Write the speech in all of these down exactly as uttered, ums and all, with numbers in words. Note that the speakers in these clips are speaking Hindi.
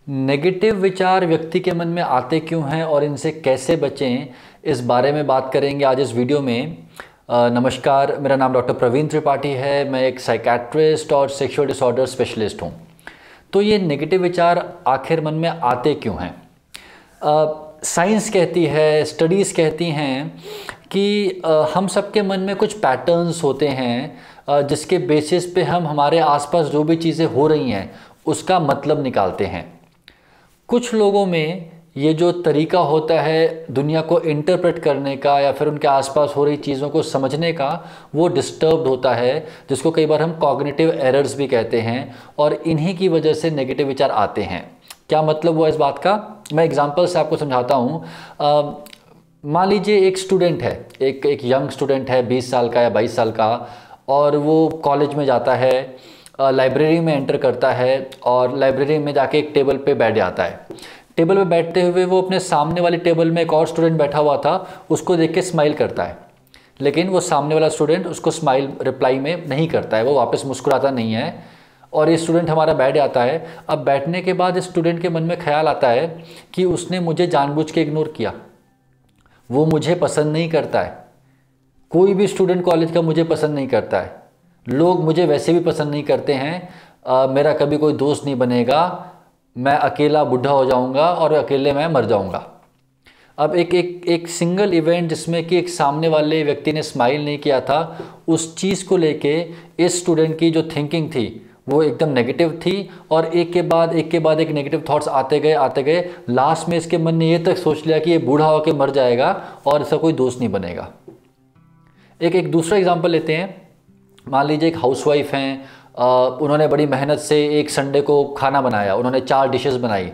नेगेटिव विचार व्यक्ति के मन में आते क्यों हैं और इनसे कैसे बचें, इस बारे में बात करेंगे आज इस वीडियो में। अ, नमस्कार, मेरा नाम डॉक्टर प्रवीण त्रिपाठी है। मैं एक साइकेट्रिस्ट और सेक्सुअल डिसऑर्डर स्पेशलिस्ट हूँ। तो ये नेगेटिव विचार आखिर मन में आते क्यों हैं? साइंस कहती है, स्टडीज़ कहती हैं कि आ, हम सबके मन में कुछ पैटर्न्स होते हैं आ, जिसके बेसिस पे हम हमारे आसपास जो भी चीज़ें हो रही हैं उसका मतलब निकालते हैं। कुछ लोगों में ये जो तरीका होता है दुनिया को इंटरप्रेट करने का या फिर उनके आसपास हो रही चीज़ों को समझने का, वो डिस्टर्ब्ड होता है, जिसको कई बार हम कॉग्निटिव एरर्स भी कहते हैं, और इन्हीं की वजह से नेगेटिव विचार आते हैं। क्या मतलब हुआ इस बात का? मैं एग्जांपल से आपको समझाता हूँ। मान लीजिए एक स्टूडेंट है, एक एक यंग स्टूडेंट है, बीस साल का या बाईस साल का, और वो कॉलेज में जाता है, लाइब्रेरी में एंटर करता है और लाइब्रेरी में जाके एक टेबल पे बैठ जाता है। टेबल पे बैठते हुए वो अपने सामने वाली टेबल में एक और स्टूडेंट बैठा हुआ था, उसको देख के स्माइल करता है, लेकिन वो सामने वाला स्टूडेंट उसको स्माइल रिप्लाई में नहीं करता है, वो वापस मुस्कुराता नहीं है, और ये स्टूडेंट हमारा बैठ जाता है। अब बैठने के बाद इस स्टूडेंट के मन में ख्याल आता है कि उसने मुझे जानबूझ के इग्नोर किया, वो मुझे पसंद नहीं करता है। कोई भी स्टूडेंट कॉलेज का मुझे पसंद नहीं करता है, लोग मुझे वैसे भी पसंद नहीं करते हैं, आ, मेरा कभी कोई दोस्त नहीं बनेगा, मैं अकेला बूढ़ा हो जाऊंगा और अकेले मैं मर जाऊंगा। अब एक एक एक सिंगल इवेंट जिसमें कि एक सामने वाले व्यक्ति ने स्माइल नहीं किया था, उस चीज़ को लेके इस स्टूडेंट की जो थिंकिंग थी वो एकदम नेगेटिव थी, और एक के बाद एक के बाद एक नेगेटिव थॉट्स आते गए आते गए। लास्ट में इसके मन ने ये तक सोच लिया कि ये बूढ़ा होकर मर जाएगा और इसका कोई दोस्त नहीं बनेगा। एक एक दूसरा एग्जांपल लेते हैं। मान लीजिए एक हाउसवाइफ हैं, उन्होंने बड़ी मेहनत से एक संडे को खाना बनाया, उन्होंने चार डिशेस बनाई,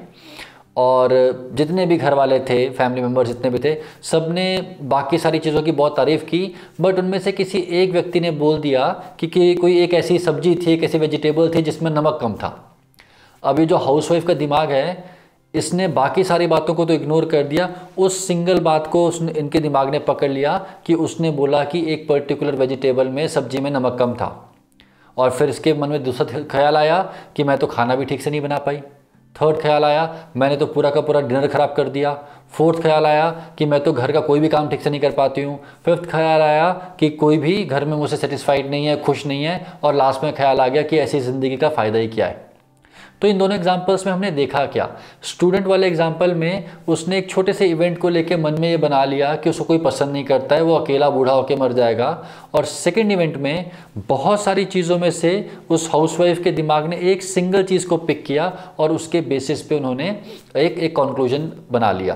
और जितने भी घर वाले थे, फैमिली मेम्बर्स जितने भी थे, सब ने बाकी सारी चीज़ों की बहुत तारीफ़ की, बट उनमें से किसी एक व्यक्ति ने बोल दिया कि, कि कोई एक ऐसी सब्जी थी, एक ऐसी वेजिटेबल थी जिसमें नमक कम था। अभी जो हाउसवाइफ का दिमाग है, इसने बाकी सारी बातों को तो इग्नोर कर दिया, उस सिंगल बात को उसने, इनके दिमाग ने पकड़ लिया कि उसने बोला कि एक पर्टिकुलर वेजिटेबल में, सब्जी में नमक कम था, और फिर इसके मन में दूसरा ख्याल आया कि मैं तो खाना भी ठीक से नहीं बना पाई। थर्ड ख्याल आया, मैंने तो पूरा का पूरा डिनर ख़राब कर दिया। फोर्थ ख्याल आया कि मैं तो घर का कोई भी काम ठीक से नहीं कर पाती हूँ। फिफ्थ ख्याल आया कि कोई भी घर में मुझसे सेटिस्फाइड नहीं है, खुश नहीं है, और लास्ट में ख्याल आ गया कि ऐसी ज़िंदगी का फ़ायदा ही क्या है। तो इन दोनों एग्जाम्पल्स में हमने देखा क्या? स्टूडेंट वाले एग्जाम्पल में उसने एक छोटे से इवेंट को लेके मन में ये बना लिया कि उसको कोई पसंद नहीं करता है, वो अकेला बूढ़ा होकर मर जाएगा, और सेकंड इवेंट में बहुत सारी चीज़ों में से उस हाउसवाइफ के दिमाग ने एक सिंगल चीज़ को पिक किया और उसके बेसिस पे उन्होंने एक एक कंक्लूजन बना लिया।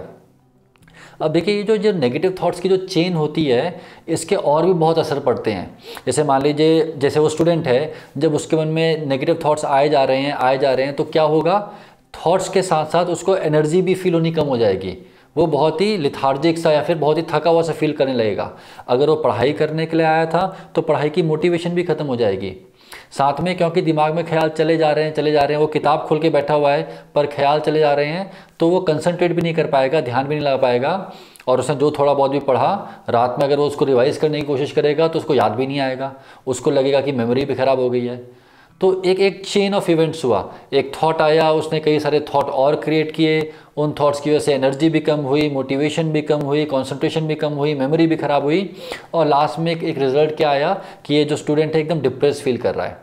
अब देखिए, ये जो जो नेगेटिव थॉट्स की जो चेन होती है, इसके और भी बहुत असर पड़ते हैं। जैसे मान लीजिए, जैसे वो स्टूडेंट है, जब उसके मन में नेगेटिव थॉट्स आए जा रहे हैं आए जा रहे हैं तो क्या होगा? थॉट्स के साथ साथ उसको एनर्जी भी फील होनी कम हो जाएगी, वो बहुत ही लिथार्जिक सा या फिर बहुत ही थका हुआ सा फील करने लगेगा। अगर वो पढ़ाई करने के लिए आया था तो पढ़ाई की मोटिवेशन भी ख़त्म हो जाएगी। साथ में क्योंकि दिमाग में ख्याल चले जा रहे हैं चले जा रहे हैं, वो किताब खोल के बैठा हुआ है पर ख्याल चले जा रहे हैं, तो वो कंसंट्रेट भी नहीं कर पाएगा, ध्यान भी नहीं लगा पाएगा, और उसने जो थोड़ा बहुत भी पढ़ा रात में अगर वो उसको रिवाइज़ करने की कोशिश करेगा तो उसको याद भी नहीं आएगा, उसको लगेगा कि मेमोरी भी ख़राब हो गई है। तो एक एक चेन ऑफ इवेंट्स हुआ। एक थॉट आया, उसने कई सारे थॉट और क्रिएट किए, उन थॉट्स की वजह से एनर्जी भी कम हुई, मोटिवेशन भी कम हुई, कंसंट्रेशन भी कम हुई, मेमोरी भी ख़राब हुई, और लास्ट में एक, एक रिजल्ट क्या आया कि ये जो स्टूडेंट है एकदम डिप्रेस फील कर रहा है।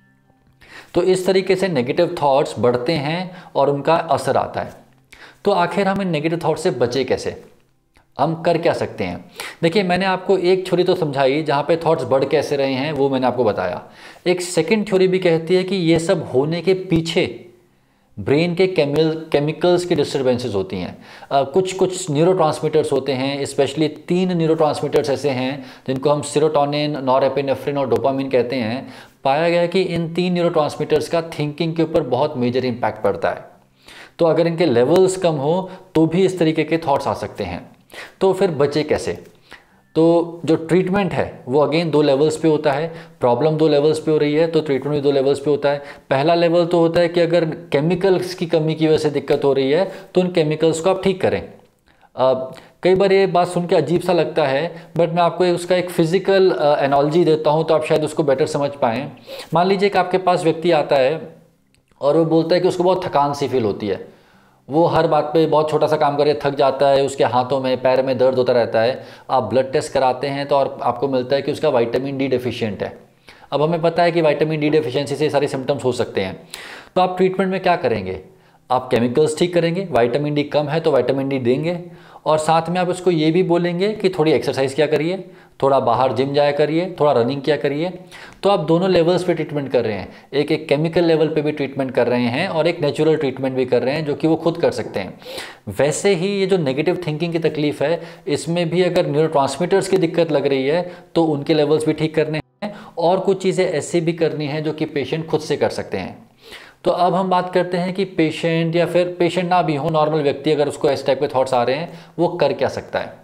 तो इस तरीके से नेगेटिव थॉट्स बढ़ते हैं और उनका असर आता है। तो आखिर हम इन नेगेटिव थॉट्स से बचे कैसे? हम कर क्या सकते हैं? देखिए, मैंने आपको एक थ्योरी तो समझाई जहाँ पे थॉट्स बढ़ कैसे रहे हैं, वो मैंने आपको बताया। एक सेकंड थ्योरी भी कहती है कि ये सब होने के पीछे ब्रेन के केमिकल केमिकल्स की डिस्टर्बेंसेस होती हैं। आ, कुछ कुछ न्यूरोट्रांसमीटर्स होते हैं, स्पेशली तीन न्यूरोट्रांसमीटर्स ऐसे हैं जिनको हम सेरोटोनिन, नॉरएपिनेफ्रिन और डोपामिन कहते हैं। पाया गया कि इन तीन न्यूरोट्रांसमीटर्स का थिंकिंग के ऊपर बहुत मेजर इम्पैक्ट पड़ता है। तो अगर इनके लेवल्स कम हो तो भी इस तरीके के थॉट्स आ सकते हैं। तो फिर बचे कैसे? तो जो ट्रीटमेंट है वो अगेन दो लेवल्स पे होता है। प्रॉब्लम दो लेवल्स पे हो रही है तो ट्रीटमेंट भी दो लेवल्स पे होता है। पहला लेवल तो होता है कि अगर केमिकल्स की कमी की वजह से दिक्कत हो रही है तो उन केमिकल्स को आप ठीक करें। अब कई बार ये बात सुन के अजीब सा लगता है, बट मैं आपको उसका एक फिजिकल एनालॉजी देता हूँ तो आप शायद उसको बेटर समझ पाएँ। मान लीजिए कि आपके पास व्यक्ति आता है और वो बोलता है कि उसको बहुत थकान सी फील होती है, वो हर बात पे बहुत छोटा सा काम करे थक जाता है, उसके हाथों में पैर में दर्द होता रहता है। आप ब्लड टेस्ट कराते हैं तो और आपको मिलता है कि उसका विटामिन डी डेफिशिएंट है। अब हमें पता है कि विटामिन डी डेफिशिएंसी से सारे सिम्टम्स हो सकते हैं, तो आप ट्रीटमेंट में क्या करेंगे? आप केमिकल्स ठीक करेंगे, विटामिन डी कम है तो विटामिन डी देंगे, और साथ में आप उसको ये भी बोलेंगे कि थोड़ी एक्सरसाइज किया करिए, थोड़ा बाहर जिम जाया करिए, थोड़ा रनिंग किया करिए। तो आप दोनों लेवल्स पे ट्रीटमेंट कर रहे हैं, एक एक केमिकल लेवल पे भी ट्रीटमेंट कर रहे हैं और एक नेचुरल ट्रीटमेंट भी कर रहे हैं जो कि वो खुद कर सकते हैं। वैसे ही ये जो नेगेटिव थिंकिंग की तकलीफ है, इसमें भी अगर न्यूरोट्रांसमीटर्स की दिक्कत लग रही है तो उनके लेवल्स भी ठीक करने हैं, और कुछ चीज़ें ऐसी भी करनी है जो कि पेशेंट खुद से कर सकते हैं। तो अब हम बात करते हैं कि पेशेंट या फिर पेशेंट ना भी हो, नॉर्मल व्यक्ति अगर उसको इस टाइप के थॉट्स आ रहे हैं वो कर क्या सकता है।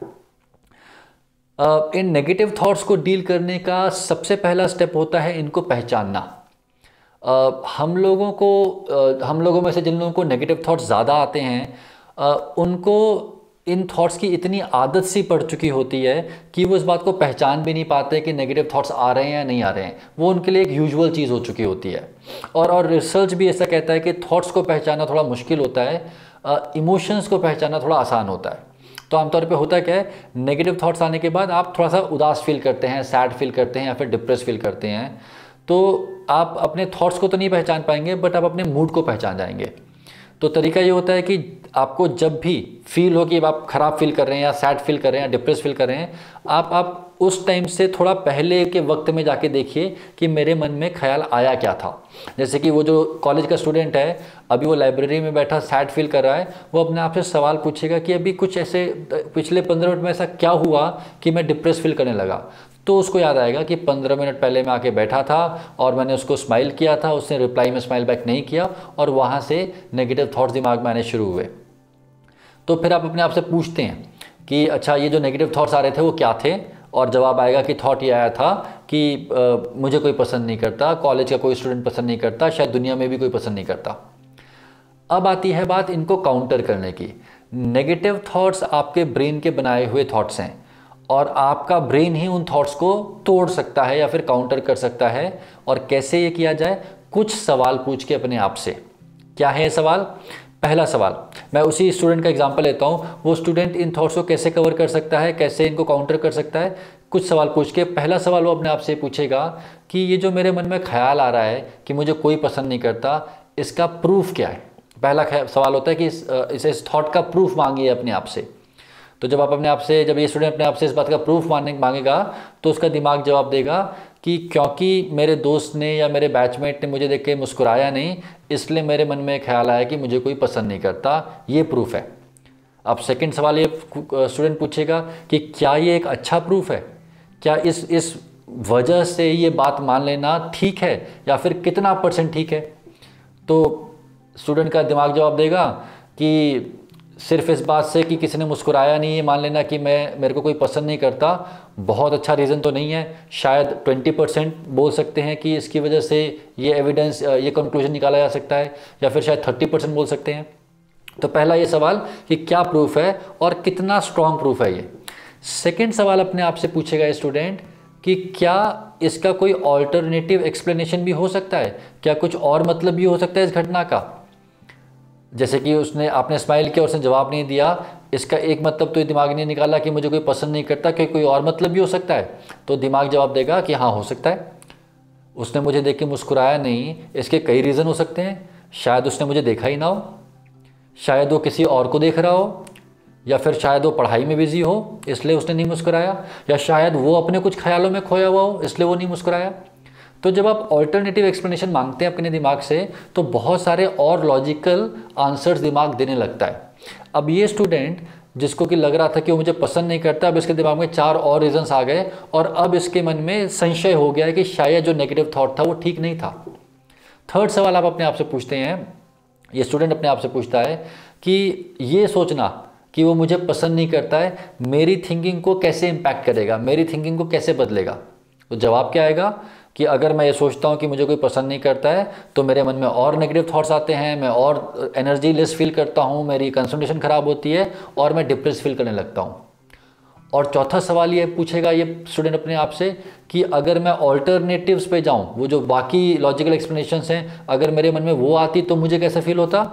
uh, इन नेगेटिव थॉट्स को डील करने का सबसे पहला स्टेप होता है इनको पहचानना। uh, हम लोगों को uh, हम लोगों में से जिन लोगों को नेगेटिव थॉट्स ज़्यादा आते हैं uh, उनको इन थॉट्स की इतनी आदत सी पड़ चुकी होती है कि वो इस बात को पहचान भी नहीं पाते कि नेगेटिव थॉट्स आ रहे हैं या नहीं आ रहे हैं। वो उनके लिए एक यूजुअल चीज़ हो चुकी होती है। और और रिसर्च भी ऐसा कहता है कि थॉट्स को पहचानना थोड़ा मुश्किल होता है, इमोशंस को पहचानना थोड़ा आसान होता है। तो आमतौर पे होता क्या है, नेगेटिव थॉट्स आने के बाद आप थोड़ा सा उदास फील करते हैं, सैड फील करते हैं या फिर डिप्रेस फील करते हैं। तो आप अपने थॉट्स को तो नहीं पहचान पाएंगे, बट आप अपने मूड को पहचान जाएंगे। तो तरीका ये होता है कि आपको जब भी फील हो कि आप ख़राब फील कर रहे हैं या सैड फील कर रहे हैं या डिप्रेस फील कर रहे हैं, आप आप उस टाइम से थोड़ा पहले के वक्त में जाके देखिए कि मेरे मन में ख्याल आया क्या था। जैसे कि वो जो कॉलेज का स्टूडेंट है, अभी वो लाइब्रेरी में बैठा सैड फील कर रहा है, वो अपने आप से सवाल पूछेगा कि अभी कुछ ऐसे पिछले पंद्रह मिनट में ऐसा क्या हुआ कि मैं डिप्रेस फील करने लगा। तो उसको याद आएगा कि पंद्रह मिनट पहले मैं आके बैठा था और मैंने उसको स्माइल किया था, उसने रिप्लाई में स्माइल बैक नहीं किया, और वहाँ से नेगेटिव थॉट्स दिमाग में आने शुरू हुए। तो फिर आप अपने आप से पूछते हैं कि अच्छा ये जो नेगेटिव थॉट्स आ रहे थे वो क्या थे, और जवाब आएगा कि थॉट ये आया था कि आ, मुझे कोई पसंद नहीं करता, कॉलेज का कोई स्टूडेंट पसंद नहीं करता, शायद दुनिया में भी कोई पसंद नहीं करता। अब आती है बात इनको काउंटर करने की। नेगेटिव थॉट्स आपके ब्रेन के बनाए हुए थॉट्स हैं, और आपका ब्रेन ही उन थॉट्स को तोड़ सकता है या फिर काउंटर कर सकता है। और कैसे ये किया जाए? कुछ सवाल पूछ के अपने आप से। क्या है ये सवाल? पहला सवाल, मैं उसी स्टूडेंट का एग्जांपल लेता हूँ। वो स्टूडेंट इन थॉट्स को कैसे कवर कर सकता है, कैसे इनको काउंटर कर सकता है? कुछ सवाल पूछ के। पहला सवाल वो अपने आप से पूछेगा कि ये जो मेरे मन में ख्याल आ रहा है कि मुझे कोई पसंद नहीं करता, इसका प्रूफ क्या है? पहला सवाल होता है कि इस, इस थॉट का प्रूफ मांगिए अपने आप से। तो जब आप अपने आप से जब ये स्टूडेंट अपने आप से इस बात का प्रूफ मांगने मांगेगा तो उसका दिमाग जवाब देगा कि क्योंकि मेरे दोस्त ने या मेरे बैचमेट ने मुझे देख के मुस्कुराया नहीं, इसलिए मेरे मन में ख्याल आया कि मुझे कोई पसंद नहीं करता। ये प्रूफ है। अब सेकंड सवाल ये स्टूडेंट पूछेगा कि क्या ये एक अच्छा प्रूफ है? क्या इस इस वजह से ये बात मान लेना ठीक है, या फिर कितना परसेंट ठीक है? तो स्टूडेंट का दिमाग जवाब देगा कि सिर्फ इस बात से कि किसी ने मुस्कुराया नहीं, ये मान लेना कि मैं मेरे को कोई पसंद नहीं करता, बहुत अच्छा रीज़न तो नहीं है। शायद ट्वेंटी परसेंट बोल सकते हैं कि इसकी वजह से ये एविडेंस, ये कंक्लूजन निकाला जा सकता है, या फिर शायद थर्टी परसेंट बोल सकते हैं। तो पहला ये सवाल कि क्या प्रूफ है और कितना स्ट्रॉन्ग प्रूफ है ये। सेकेंड सवाल अपने आप से पूछेगा स्टूडेंट कि क्या इसका कोई ऑल्टरनेटिव एक्सप्लेनेशन भी हो सकता है? क्या कुछ और मतलब भी हो सकता है इस घटना का? जैसे कि उसने आपने स्माइल किया, उसने जवाब नहीं दिया, इसका एक मतलब तो ये दिमाग ने निकाला कि मुझे कोई पसंद नहीं करता, कि कोई और मतलब भी हो सकता है? तो दिमाग जवाब देगा कि हाँ हो सकता है। उसने मुझे देख के मुस्कुराया नहीं, इसके कई रीज़न हो सकते हैं। शायद उसने मुझे देखा ही ना हो, शायद वो किसी और को देख रहा हो, या फिर शायद वो पढ़ाई में बिजी हो इसलिए उसने नहीं मुस्कुराया, या शायद वो अपने कुछ ख्यालों में खोया हुआ हो इसलिए वो नहीं मुस्कुराया। तो जब आप ऑल्टरनेटिव एक्सप्लेनेशन मांगते हैं अपने दिमाग से, तो बहुत सारे और लॉजिकल आंसर्स दिमाग देने लगता है। अब ये स्टूडेंट जिसको कि लग रहा था कि वो मुझे पसंद नहीं करता, अब इसके दिमाग में चार और रीजंस आ गए, और अब इसके मन में संशय हो गया है कि शायद जो नेगेटिव थॉट था वो ठीक नहीं था। थर्ड सवाल आप अपने आप से पूछते हैं, ये स्टूडेंट अपने आप से पूछता है कि ये सोचना कि वो मुझे पसंद नहीं करता है मेरी थिंकिंग को कैसे इम्पैक्ट करेगा, मेरी थिंकिंग को कैसे बदलेगा। तो जवाब क्या आएगा कि अगर मैं ये सोचता हूँ कि मुझे कोई पसंद नहीं करता है तो मेरे मन में और नेगेटिव थॉट्स आते हैं, मैं और एनर्जी लेस फील करता हूँ, मेरी कंसंट्रेशन ख़राब होती है और मैं डिप्रेस फील करने लगता हूँ। और चौथा सवाल ये पूछेगा ये स्टूडेंट अपने आप से कि अगर मैं ऑल्टरनेटिव्स पे जाऊँ, वो जो बाकी लॉजिकल एक्सप्लेनेशंस हैं, अगर मेरे मन में वो आती तो मुझे कैसा फील होता।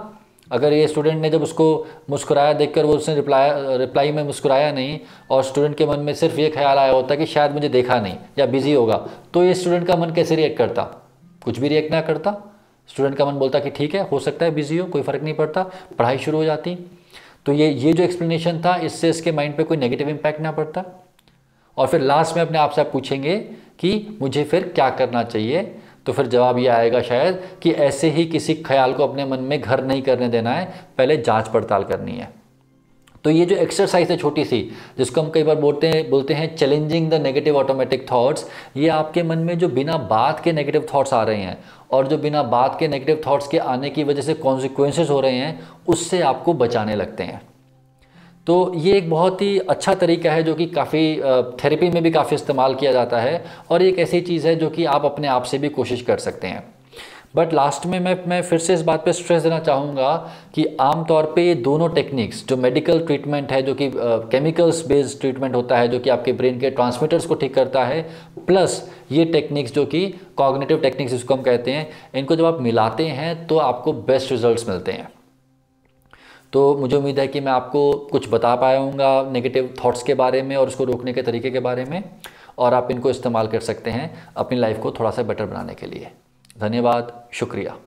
अगर ये स्टूडेंट ने जब उसको मुस्कुराया देखकर वो उसने रिप्लाई रिप्लाई में मुस्कुराया नहीं और स्टूडेंट के मन में सिर्फ ये ख्याल आया होता कि शायद मुझे देखा नहीं या बिजी होगा, तो ये स्टूडेंट का मन कैसे रिएक्ट करता? कुछ भी रिएक्ट ना करता। स्टूडेंट का मन बोलता कि ठीक है, हो सकता है बिजी हो, कोई फ़र्क नहीं पड़ता, पढ़ाई शुरू हो जाती। तो ये ये जो एक्सप्लेनेशन था, इससे इसके माइंड पे कोई नेगेटिव इम्पैक्ट ना पड़ता। और फिर लास्ट में अपने आप से आप पूछेंगे कि मुझे फिर क्या करना चाहिए, तो फिर जवाब ये आएगा शायद कि ऐसे ही किसी ख्याल को अपने मन में घर नहीं करने देना है, पहले जांच पड़ताल करनी है। तो ये जो एक्सरसाइज है छोटी सी, जिसको हम कई बार बोलते हैं बोलते हैं challenging the negative automatic thoughts, ये आपके मन में जो बिना बात के नेगेटिव थॉट्स आ रहे हैं और जो बिना बात के नेगेटिव थॉट्स के आने की वजह से कॉन्सिक्वेंसेस हो रहे हैं, उससे आपको बचाने लगते हैं। तो ये एक बहुत ही अच्छा तरीका है जो कि काफ़ी थेरेपी में भी काफ़ी इस्तेमाल किया जाता है, और एक ऐसी चीज़ है जो कि आप अपने आप से भी कोशिश कर सकते हैं। बट लास्ट में मैं मैं फिर से इस बात पे स्ट्रेस देना चाहूँगा कि आम तौर पे ये दोनों टेक्निक्स, जो मेडिकल ट्रीटमेंट है जो कि केमिकल्स बेस्ड ट्रीटमेंट होता है जो कि आपके ब्रेन के ट्रांसमीटर्स को ठीक करता है, प्लस ये टेक्निक्स जो कि कॉग्निटिव टेक्निक्स इसको हम कहते हैं, इनको जब आप मिलाते हैं तो आपको बेस्ट रिजल्ट्स मिलते हैं। तो मुझे उम्मीद है कि मैं आपको कुछ बता पाया हूँगा नेगेटिव थॉट्स के बारे में और उसको रोकने के तरीके के बारे में, और आप इनको इस्तेमाल कर सकते हैं अपनी लाइफ को थोड़ा सा बेटर बनाने के लिए। धन्यवाद, शुक्रिया।